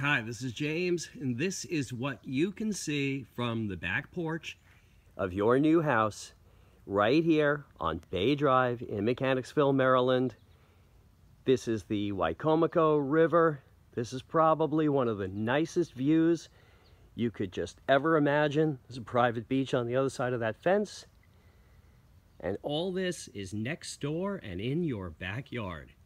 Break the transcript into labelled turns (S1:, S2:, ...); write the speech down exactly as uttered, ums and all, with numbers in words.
S1: Hi, this is James, and this is what you can see from the back porch of your new house right here on Bay Drive in Mechanicsville, Maryland. This is the Wicomico River. This is probably one of the nicest views you could just ever imagine. There's a private beach on the other side of that fence. And all this is next door and in your backyard.